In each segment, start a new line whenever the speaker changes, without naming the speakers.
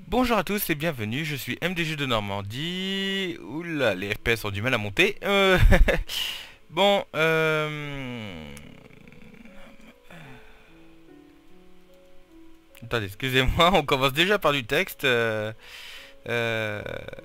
Bonjour à tous et bienvenue, je suis MDG de Normandie. Oula, les FPS ont du mal à monter. Bon, attendez, excusez-moi, on commence déjà par du texte. Euh,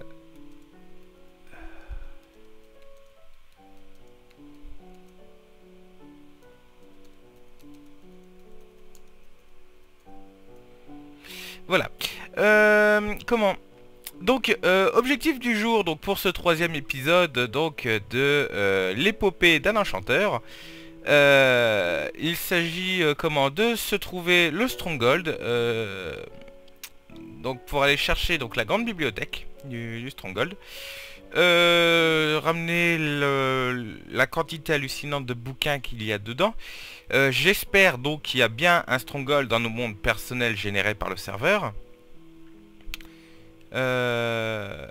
Voilà. Comment? Donc, objectif du jour, donc pour ce troisième épisode, donc de l'épopée d'un enchanteur. Il s'agit comment de se trouver le Stronghold, donc pour aller chercher donc la grande bibliothèque du Stronghold, ramener la quantité hallucinante de bouquins qu'il y a dedans. J'espère donc qu'il y a bien un Stronghold dans nos mondes personnels générés par le serveur. Euh,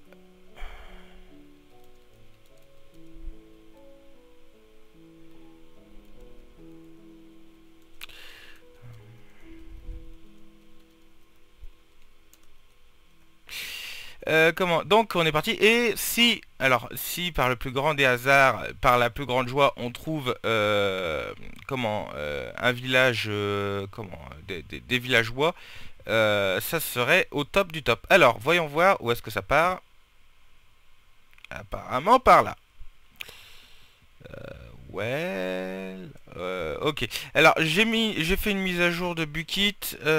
comment? Donc on est parti. Et si, alors, si par le plus grand des hasards, par la plus grande joie, on trouve comment un village, comment des villageois, ça serait au top du top. Alors, voyons voir où est-ce que ça part. Apparemment par là. Ouais. Ok. Alors j'ai fait une mise à jour de Bukit.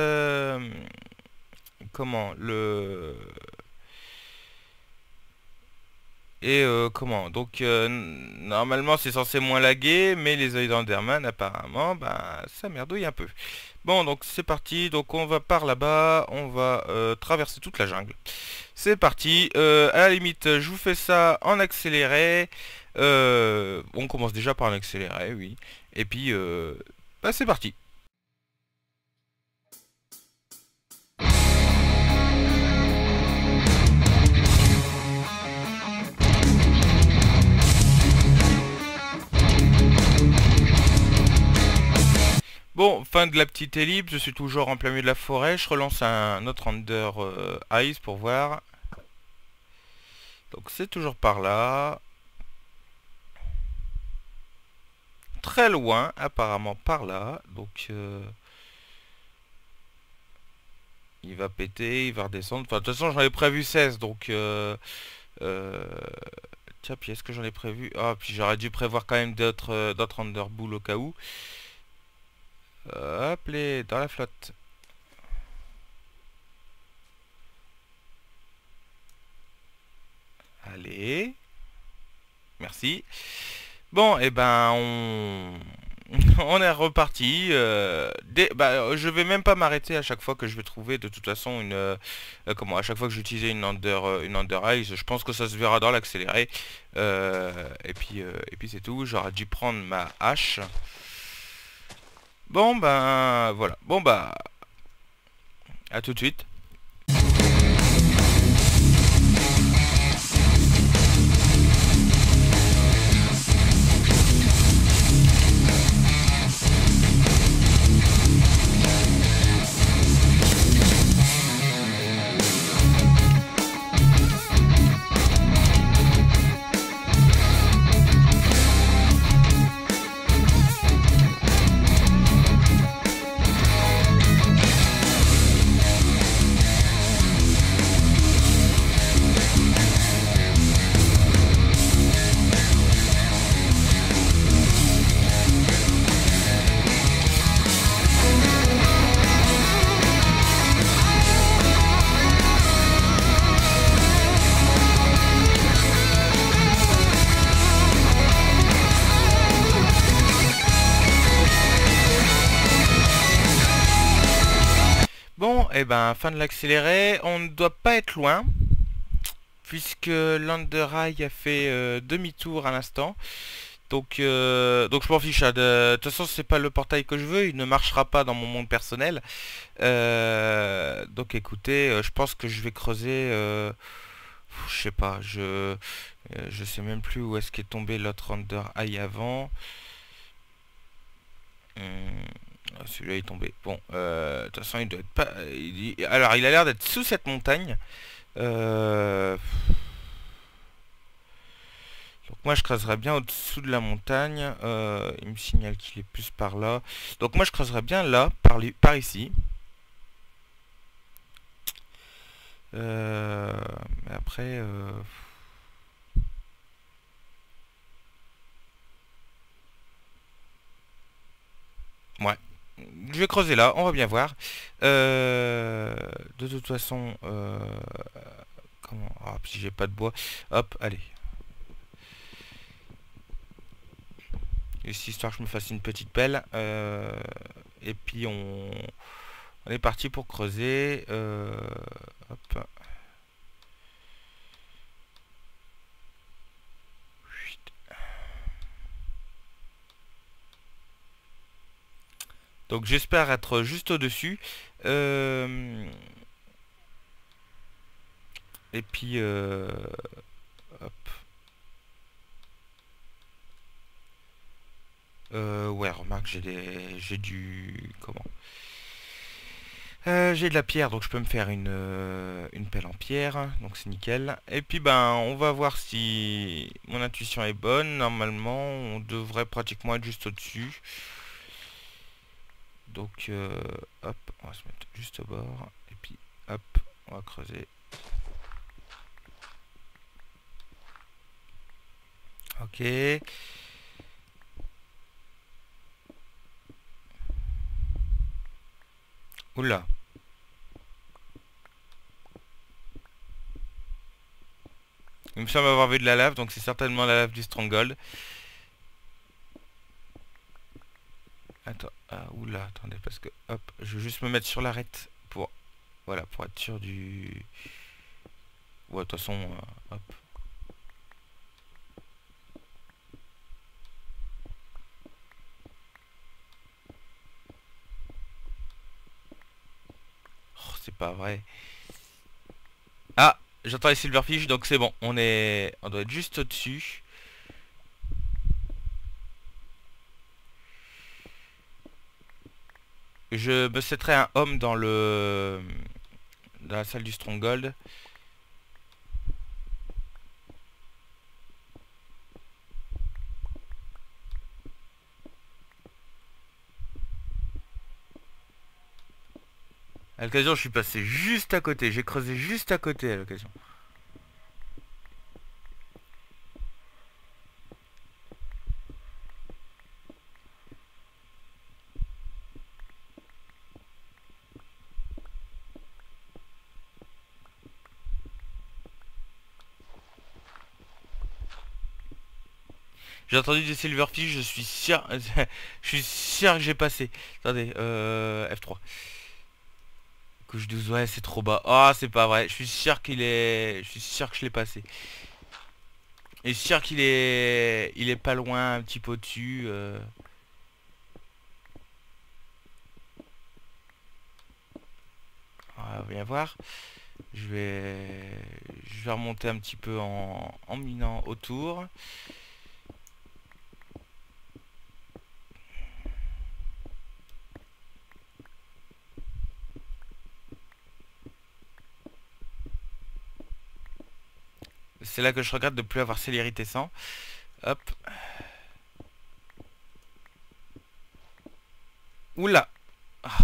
Comment le Et comment? Donc normalement c'est censé moins laguer, mais les œils d'Enderman apparemment, bah ça merdouille un peu. Bon donc c'est parti, donc on va par là-bas, on va traverser toute la jungle. C'est parti, à la limite je vous fais ça en accéléré. On commence déjà par en accéléré, oui. Et puis bah c'est parti. Bon, fin de la petite ellipse, je suis toujours en plein milieu de la forêt, je relance un autre Under Eyes pour voir. Donc c'est toujours par là. Très loin, apparemment par là. Donc il va péter, il va redescendre. Enfin, de toute façon, j'en ai prévu 16. Donc euh, tiens, puis est-ce que j'en ai prévu? Ah, puis j'aurais dû prévoir quand même d'autres Underbull au cas où. Hop, les dans la flotte. Allez. Merci. Bon, et ben on est reparti. Bah, je vais même pas m'arrêter à chaque fois que je vais trouver de toute façon comment à chaque fois que j'utilisais une under eyes, je pense que ça se verra dans l'accéléré. Et puis c'est tout. J'aurais dû prendre ma hache. Bon ben voilà. Bon bah à tout de suite. Bon, et ben fin de l'accéléré, on ne doit pas être loin, puisque l'Undereye a fait demi-tour à l'instant. Donc je m'en fiche, hein, de toute façon c'est pas le portail que je veux, il ne marchera pas dans mon monde personnel. Donc écoutez, je pense que je vais creuser, je sais pas, je sais même plus où est-ce qu'est tombé l'autre Under Eye avant. Ah, celui-là est tombé. Bon, de toute façon, il doit être pas... Alors, il a l'air d'être sous cette montagne. Euh... Donc moi, je creuserais bien au-dessous de la montagne. Il me signale qu'il est plus par là. Donc moi, je creuserais bien là, par ici. Mais après... Ouais. Je vais creuser là, on va bien voir. De toute façon... Comment... Ah, si j'ai pas de bois. Hop, allez. Ici, histoire que je me fasse une petite pelle. Et puis on est parti pour creuser. Hop. Donc j'espère être juste au-dessus. Et puis... hop. Ouais, remarque, j'ai du... Comment? J'ai de la pierre, donc je peux me faire une pelle en pierre, donc c'est nickel. Et puis ben, on va voir si mon intuition est bonne. Normalement, on devrait pratiquement être juste au-dessus. Donc, hop, on va se mettre juste au bord. Et puis, hop, on va creuser. Ok. Oula. Il me semble avoir vu de la lave, donc c'est certainement la lave du Stronghold. Attends, ah, oula, attendez, parce que, hop, je vais juste me mettre sur l'arête pour, voilà, pour être sûr du... Ouais, de toute façon, hop. Oh, c'est pas vrai. Ah, j'entends les silverfish, donc c'est bon, on doit être juste au-dessus. Je me setterai un homme dans la salle du Stronghold. À l'occasion, je suis passé juste à côté. J'ai creusé juste à côté à l'occasion. J'ai entendu des silverfish, je suis sûr... je suis sûr que j'ai passé. Attendez, F3. Couche 12, ouais, c'est trop bas. Ah, c'est pas vrai. Je suis sûr qu'il est... Je suis sûr que je l'ai passé. Et sûr qu'il est... Il est pas loin, un petit peu au-dessus. On va bien voir. Je vais remonter un petit peu en minant autour. C'est là que je regrette de ne plus avoir célérité 100. Hop. Oula. Ah.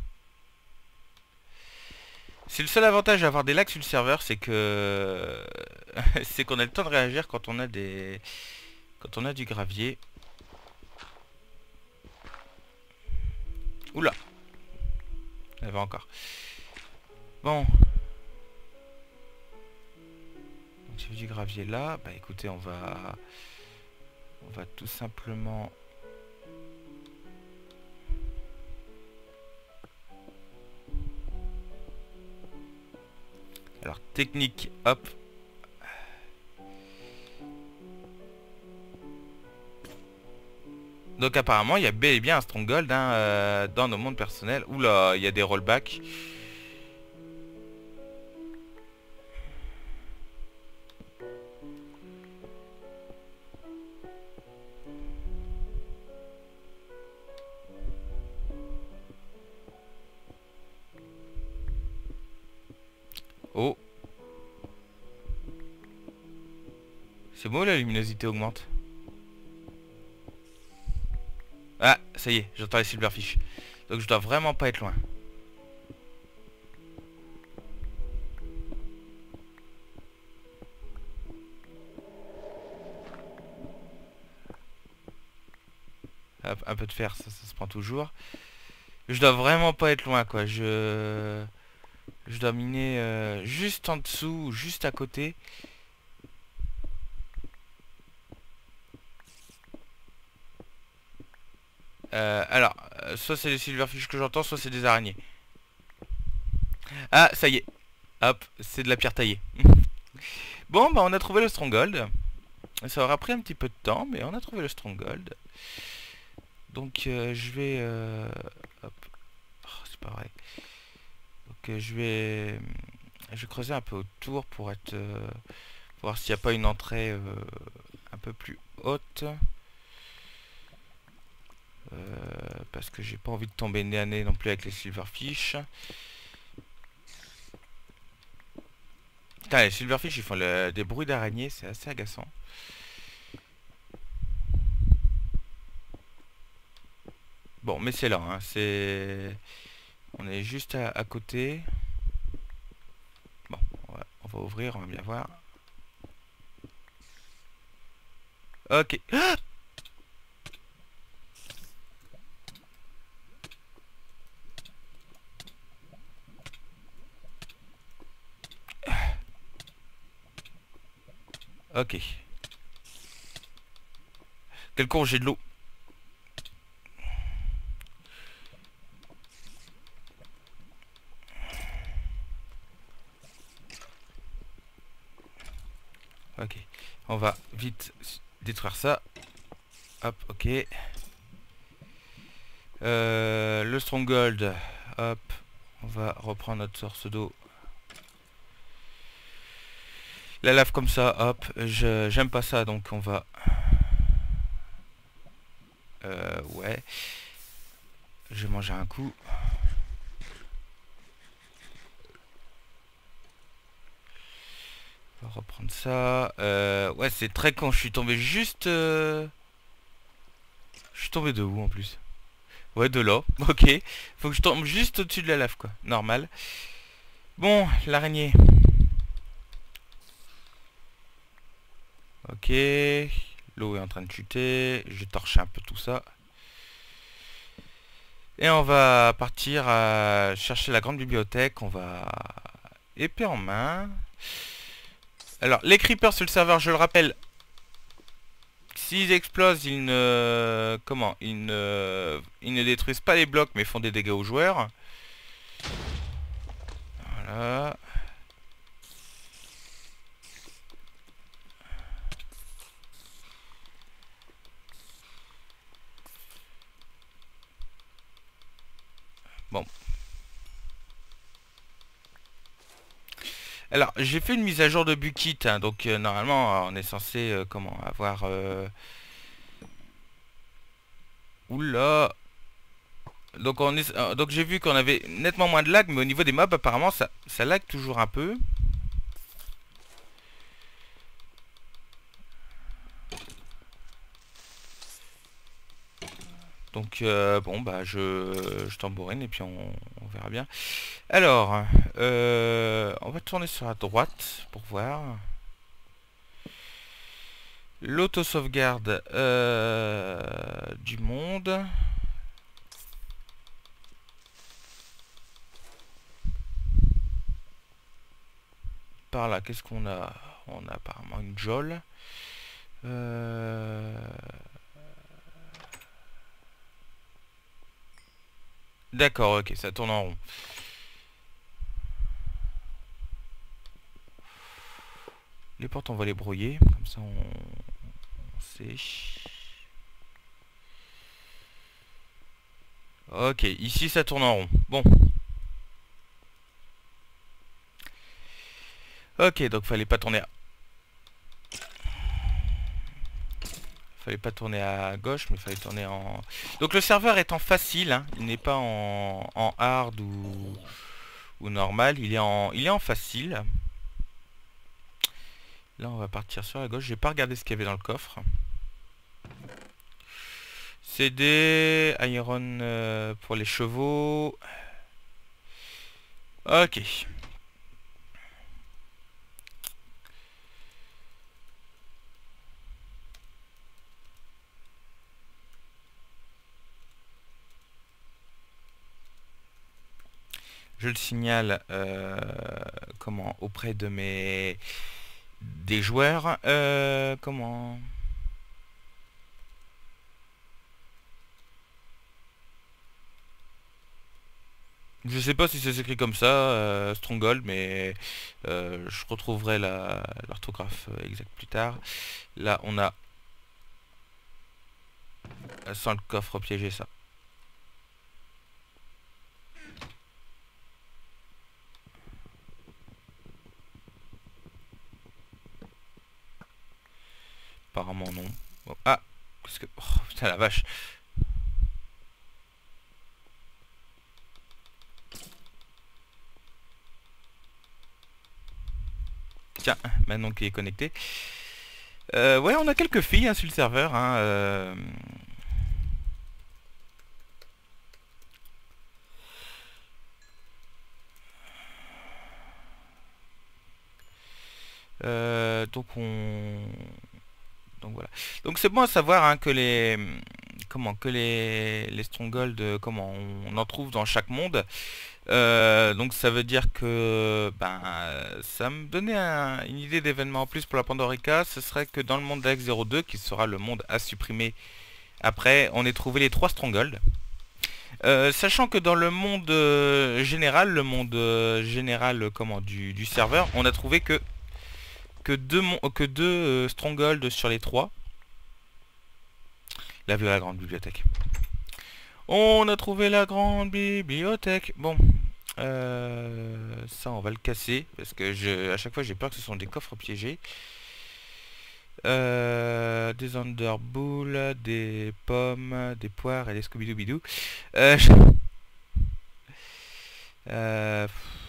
C'est le seul avantage d'avoir des lags sur le serveur, c'est que c'est qu'on a le temps de réagir quand on a du gravier. Oula. Il y en avait encore. Bon. Donc j'ai du gravier là. Bah écoutez, on va tout simplement... Alors technique, hop. Donc apparemment, il y a bel et bien un stronghold hein, dans nos mondes personnels. Oula, il y a des rollbacks. Oh. C'est beau, la luminosité augmente. Ah, ça y est, j'entends les silverfish. Donc je dois vraiment pas être loin. Hop, un peu de fer, ça se prend toujours. Je dois vraiment pas être loin, quoi. Je dois miner juste en dessous, juste à côté. Alors, soit c'est des silverfish que j'entends, soit c'est des araignées. Ah, ça y est. Hop, c'est de la pierre taillée. Bon, bah on a trouvé le stronghold. Ça aura pris un petit peu de temps, mais on a trouvé le stronghold. Donc je vais... hop. Oh, c'est pas vrai. Donc je vais creuser un peu autour pour être... pour voir s'il n'y a pas une entrée un peu plus haute. Parce que j'ai pas envie de tomber nez à nez non plus avec les silverfish. Putain, les silverfish ils font des bruits d'araignées, c'est assez agaçant. Bon, mais c'est là, hein, c'est... On est juste à côté. Bon, on va ouvrir, on va bien voir. Ok. Ah, ok. Quel con, j'ai de l'eau. Ok. On va vite détruire ça. Hop, ok. Le stronghold. Hop. On va reprendre notre source d'eau. La lave comme ça, hop. J'aime pas ça, donc on va... ouais. Je vais manger un coup. On va reprendre ça. Ouais, c'est très con. Je suis tombé juste... Je suis tombé de où en plus? Ouais, de là. Ok. Faut que je tombe juste au-dessus de la lave, quoi. Normal. Bon, l'araignée. Ok. L'eau est en train de chuter. Je vais torcher un peu tout ça. Et on va partir à chercher la grande bibliothèque. On va... Épée en main. Alors, les creepers sur le serveur, je le rappelle, s'ils explosent, ils ne... Comment? Ils ne détruisent pas les blocs, mais font des dégâts aux joueurs. Voilà. Bon. Alors, j'ai fait une mise à jour de Bukit, hein, donc normalement, on est censé, comment, avoir... Oula. Donc j'ai vu qu'on avait nettement moins de lag, mais au niveau des mobs, apparemment, ça lag toujours un peu. Donc bon bah je tambourine et puis on verra bien. Alors on va tourner sur la droite pour voir. L'auto-sauvegarde du monde. Par là, qu'est-ce qu'on a? On a apparemment une geôle. D'accord, ok, ça tourne en rond. Les portes, on va les brouiller. Comme ça, on sait. Ok, ici, ça tourne en rond. Bon. Ok, donc fallait pas tourner à... Fallait pas tourner à gauche, mais fallait tourner en... Donc le serveur est en facile, hein. Il n'est pas en hard ou normal. Il est en facile. Là, on va partir sur la gauche. J'ai pas regardé ce qu'il y avait dans le coffre. C'est des iron pour les chevaux. Ok. Je le signale comment auprès de mes des joueurs. Comment je sais pas si ça s'écrit comme ça, Stronghold, mais je retrouverai l'orthographe exacte plus tard. Là, on a sans le coffre piégé ça. Apparemment non. Bon, ah, qu'est-ce que... Oh, putain la vache. Tiens, maintenant qu'il est connecté. Ouais, on a quelques filles hein, sur le serveur. Hein, donc on... Donc voilà. Donc c'est bon à savoir hein, que les... Comment que les strongholds, comment on en trouve dans chaque monde. Donc ça veut dire que ben ça me donnait une idée d'événement en plus pour la Pandorica. Ce serait que dans le monde d'Ax02, qui sera le monde à supprimer après, on ait trouvé les 3 strongholds. Sachant que dans le monde général, comment du serveur, on a trouvé que deux strongholds sur les 3. Là, voilà la grande bibliothèque. On a trouvé la grande bibliothèque. Bon, ça on va le casser parce que à chaque fois j'ai peur que ce sont des coffres piégés. Des underballs, des pommes, des poires et des scooby-doo-bidou. Euh,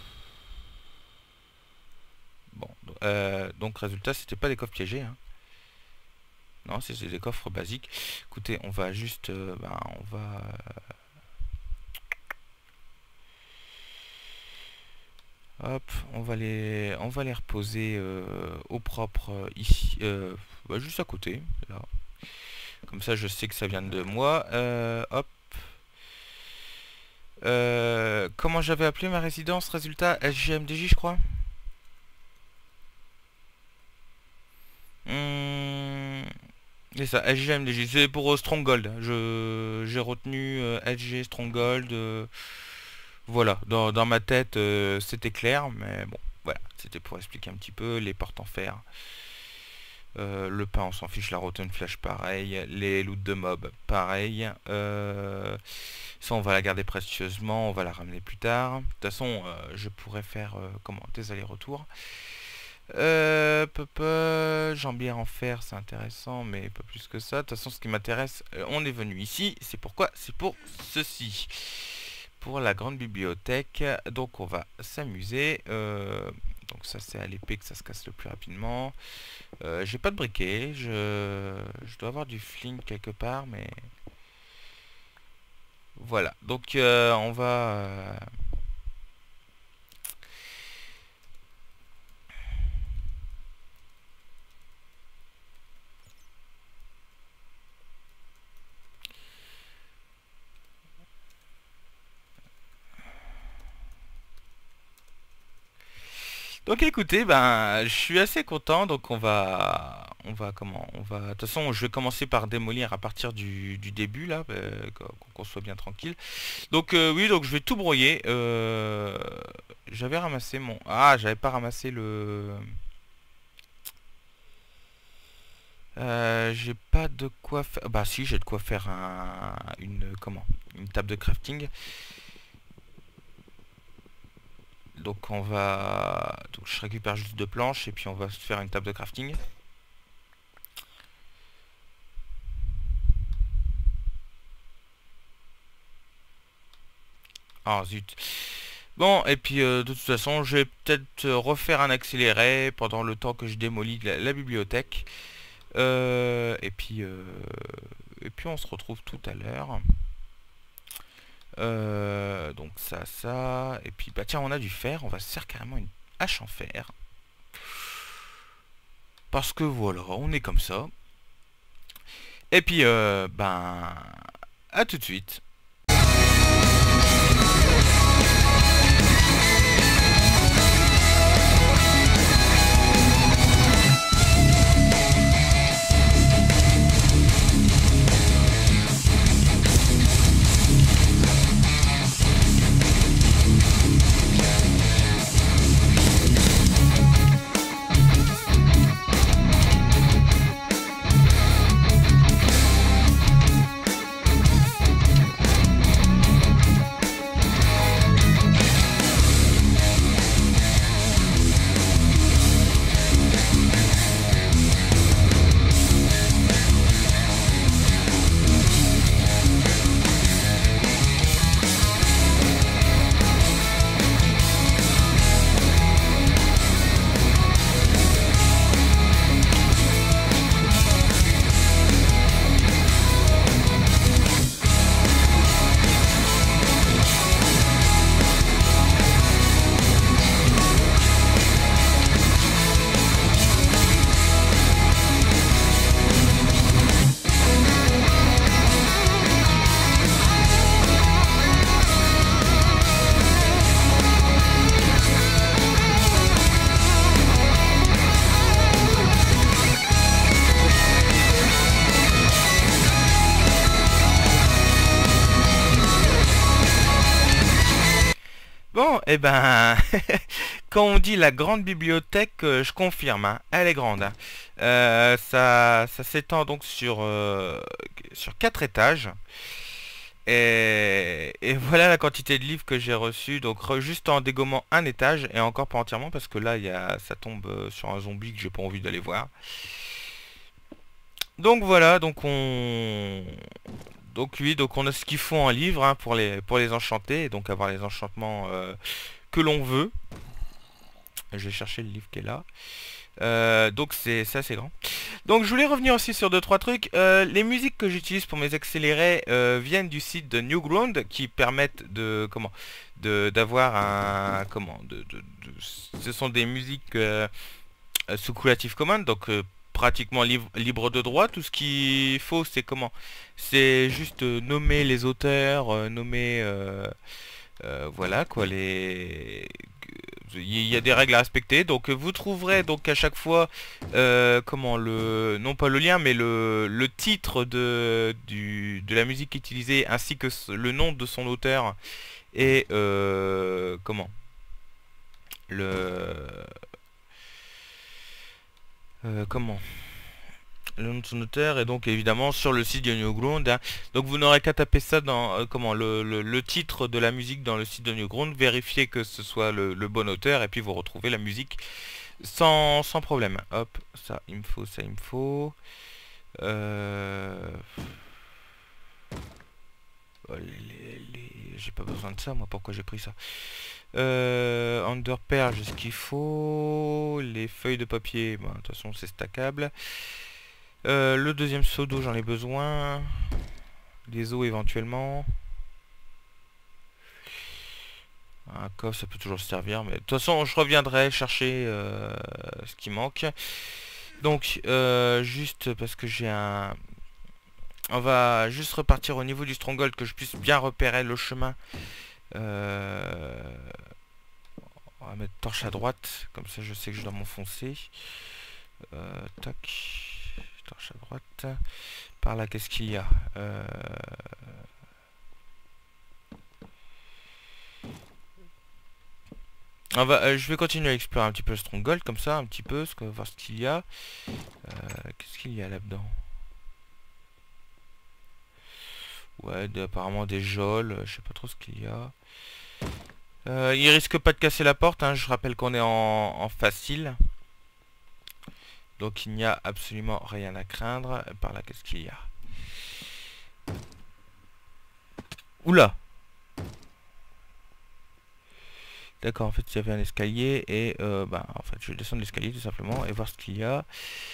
bon, donc résultat, c'était pas des coffres piégés. Hein. Non, c'est des coffres basiques. Écoutez, on va juste, on va. Hop, on va les reposer au propre ici, juste à côté, là. Comme ça, je sais que ça vient de moi. Hop. Comment j'avais appelé ma résidence? Résultat, SGMDJ, je crois. C'est ça, SGMDJ. C'est pour Stronghold. J'ai retenu SG Stronghold. Voilà, dans ma tête, c'était clair, mais bon, voilà. C'était pour expliquer un petit peu les portes en fer. Le pain, on s'en fiche, la rotten flash, pareil. Les loots de mob, pareil. Ça, on va la garder précieusement, on va la ramener plus tard. De toute façon, je pourrais faire des allers-retours. Jambière en fer, c'est intéressant, mais pas plus que ça. De toute façon, ce qui m'intéresse, on est venu ici. C'est pourquoi? C'est pour ceci. Pour la grande bibliothèque. Donc, on va s'amuser. Donc, ça, c'est à l'épée que ça se casse le plus rapidement. J'ai pas de briquet. Je dois avoir du fling quelque part, mais... Voilà. Donc, on va... Donc écoutez, ben je suis assez content, donc de toute façon, je vais commencer par démolir à partir du début là, qu'on soit bien tranquille. Donc oui, donc je vais tout brouiller. J'avais ramassé j'avais pas ramassé le. J'ai pas de quoi faire. Bah si, j'ai de quoi faire une table de crafting. Donc donc je récupère juste 2 planches et puis on va se faire une table de crafting. Ah zut. Bon, et puis de toute façon, je vais peut-être refaire un accéléré pendant le temps que je démolis la bibliothèque. Et puis on se retrouve tout à l'heure. Donc ça. Et puis bah tiens, on a du fer. On va se faire carrément une hache en fer. Parce que voilà, on est comme ça. Et puis ben à tout de suite. Bon, et ben, quand on dit la grande bibliothèque, je confirme, hein, elle est grande, hein. Ça s'étend donc sur 4 étages. Et voilà la quantité de livres que j'ai reçus. Donc juste en dégommant un étage, et encore pas entièrement, parce que là, ça tombe sur un zombie que j'ai pas envie d'aller voir. Donc voilà, donc oui, donc on a ce qu'il faut en livre, hein, pour les enchanter, et donc avoir les enchantements que l'on veut. Je vais chercher le livre qui est là. Donc c'est assez grand. Donc je voulais revenir aussi sur deux trois trucs. Les musiques que j'utilise pour mes accélérés viennent du site de Newground, qui permettent d'avoir un ce sont des musiques sous Creative Commons, donc pratiquement libre de droit. Tout ce qu'il faut, c'est juste nommer les auteurs, nommer voilà quoi, il y a des règles à respecter. Donc vous trouverez donc à chaque fois non pas le lien, mais le titre de la musique utilisée, ainsi que le nom de son auteur, et le comment le nom de son auteur, et donc évidemment sur le site de Newground, hein. Donc vous n'aurez qu'à taper ça dans le titre de la musique dans le site de Newground, vérifier que ce soit le bon auteur, et puis vous retrouvez la musique sans problème. Hop, ça il me faut, ça il me faut. Oh, j'ai pas besoin de ça, moi. Pourquoi j'ai pris ça? Underpair, j'ai ce qu'il faut. Les feuilles de papier, de toute façon c'est stackable. Le deuxième seau d'eau, j'en ai besoin. Les eaux éventuellement. Un coffre, ça peut toujours servir, mais de toute façon je reviendrai chercher ce qui manque. Donc juste parce que j'ai un... On va juste repartir au niveau du stronghold, que je puisse bien repérer le chemin. On va mettre torche à droite, comme ça je sais que je dois m'enfoncer. Tac. Torche à droite. Par là, qu'est-ce qu'il y a? Je vais continuer à explorer un petit peu le stronghold, comme ça, un petit peu, voir ce qu'il y a. Qu'est-ce qu'il y a là-dedans? Ouais, apparemment des geôles, je sais pas trop ce qu'il y a. Il risque pas de casser la porte, hein, je rappelle qu'on est en facile. Donc il n'y a absolument rien à craindre. Par là, qu'est-ce qu'il y a? Oula! D'accord, en fait, il y avait un escalier et bah, en fait, je vais descendre l'escalier tout simplement et voir ce qu'il y a.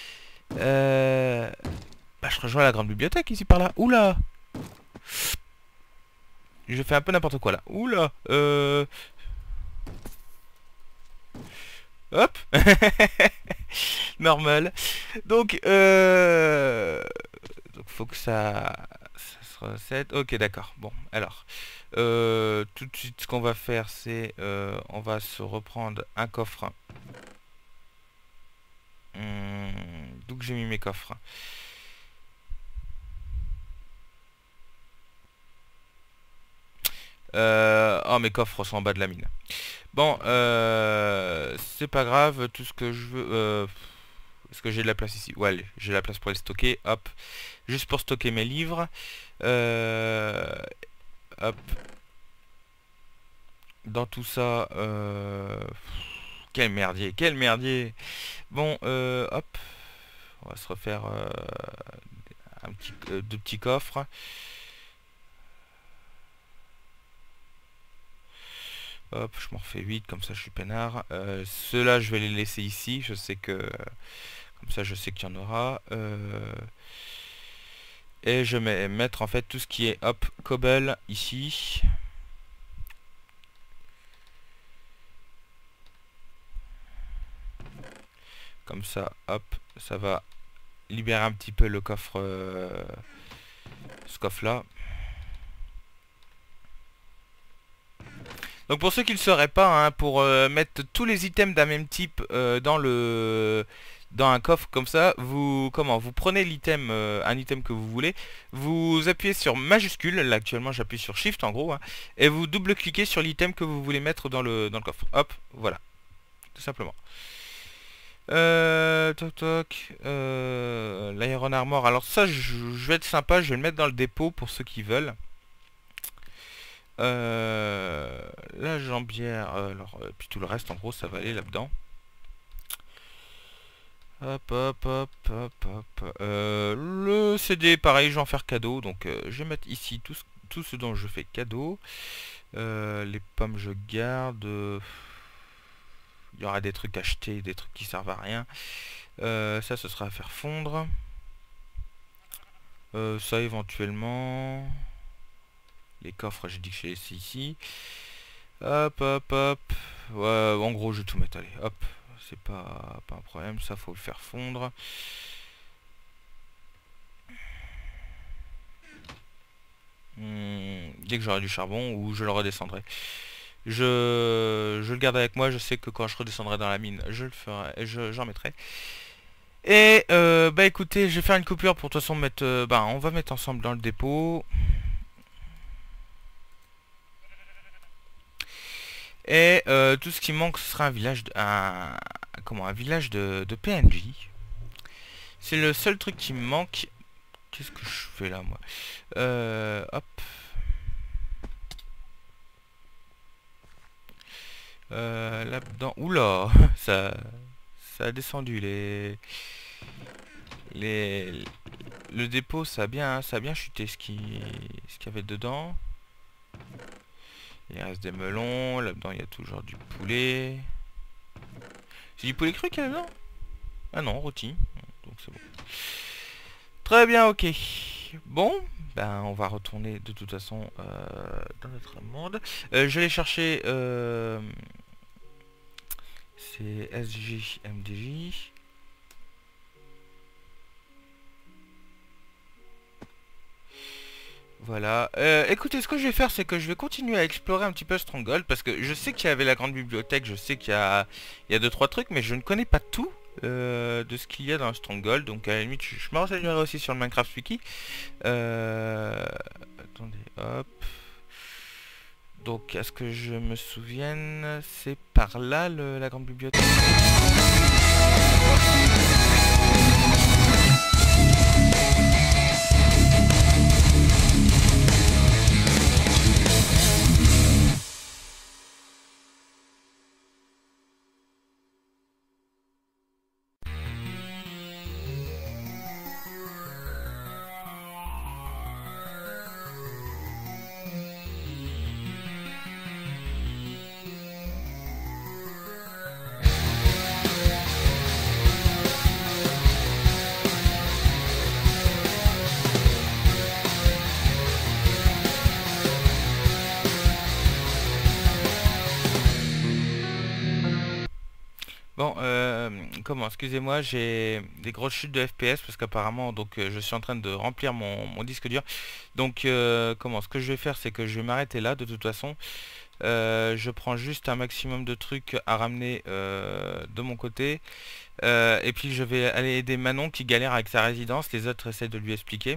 Bah, je rejoins la grande bibliothèque ici par là. Oula! Je fais un peu n'importe quoi là. Oula! Hop! Normal. Donc, faut que ça se recette. Ok, d'accord. Bon, alors. Tout de suite, ce qu'on va faire, c'est... on va se reprendre un coffre. D'où que j'ai mis mes coffres. Oh, mes coffres sont en bas de la mine. Bon, c'est pas grave. Tout ce que je veux... est-ce que j'ai de la place ici? Ouais, allez, j'ai la place pour les stocker. Hop. Juste pour stocker mes livres. Hop. Dans tout ça... quel merdier, quel merdier. Bon, hop. On va se refaire deux petits coffres. Hop, je m'en refais 8, comme ça je suis peinard. Ceux-là, je vais les laisser ici. Je sais que... comme ça, je sais qu'il y en aura. Et je vais mettre en fait tout ce qui est, hop, cobble ici. Comme ça, hop, ça va libérer un petit peu le coffre... ce coffre-là. Donc pour ceux qui ne le sauraient pas, hein, pour mettre tous les items d'un même type dans un coffre comme ça, vous prenez l'item, un item que vous voulez, vous appuyez sur majuscule, là actuellement j'appuie sur shift en gros, hein, et vous double-cliquez sur l'item que vous voulez mettre dans le coffre. Hop, voilà, tout simplement. Toc toc, l'Iron Armor, alors ça je vais être sympa, je vais le mettre dans le dépôt pour ceux qui veulent. La jambière, puis tout le reste en gros ça va aller là-dedans. Hop hop hop hop hop. Le CD pareil je vais en faire cadeau, donc je vais mettre ici tout ce dont je fais cadeau. Les pommes je garde. Il y aura des trucs achetés, des trucs qui servent à rien. Ça ce sera à faire fondre. Ça éventuellement. Les coffres, j'ai dit que je les laissé ici. Hop, hop, hop. Ouais, en gros, je vais tout mettre. Allez, hop. C'est pas un problème. Ça, faut le faire fondre. Dès que j'aurai du charbon, ou je le redescendrai. Je le garde avec moi. Je sais que quand je redescendrai dans la mine, je le ferai. J'en mettrai. Et, bah écoutez, je vais faire une coupure pour de toute façon mettre... on va mettre ensemble dans le dépôt. Et tout ce qui manque, ce sera un village un village de PNJ. C'est le seul truc qui me manque. Qu'est-ce que je fais là, moi? Hop. Là-dedans. Oula, ça a descendu le dépôt, ça a bien chuté ce qu'il y avait dedans. Il reste des melons, là-dedans il y a toujours du poulet. C'est du poulet cru qu'il y a dedans? Ah non, rôti. Donc c'est bon. Très bien, ok. Bon, ben on va retourner de toute façon dans notre monde. Je vais chercher... c'est SJMDJ. Voilà. Écoutez, ce que je vais faire, c'est que je vais continuer à explorer un petit peu Stronghold, parce que je sais qu'il y avait la grande bibliothèque, je sais qu'il y a 2-3 trucs, mais je ne connais pas tout de ce qu'il y a dans Stronghold, donc à la limite, je me renseignerai aussi sur le Minecraft Wiki. Attendez, hop. Donc, à ce que je me souvienne, c'est par là, la grande bibliothèque. Bon, comment, excusez-moi, j'ai des grosses chutes de FPS parce qu'apparemment, donc, je suis en train de remplir mon disque dur. Donc, comment, ce que je vais faire, c'est que je vais m'arrêter là de toute façon. Je prends juste un maximum de trucs à ramener de mon côté. Et puis, je vais aller aider Manon qui galère avec sa résidence. Les autres essaient de lui expliquer,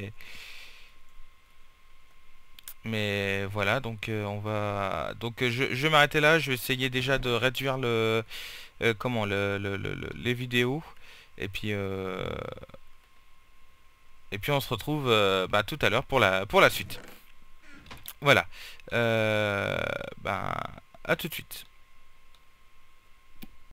mais voilà, donc on va donc je vais m'arrêter là, je vais essayer déjà de réduire le comment les vidéos et puis on se retrouve bah, tout à l'heure pour la suite. Voilà. Euh, bah, à tout de suite.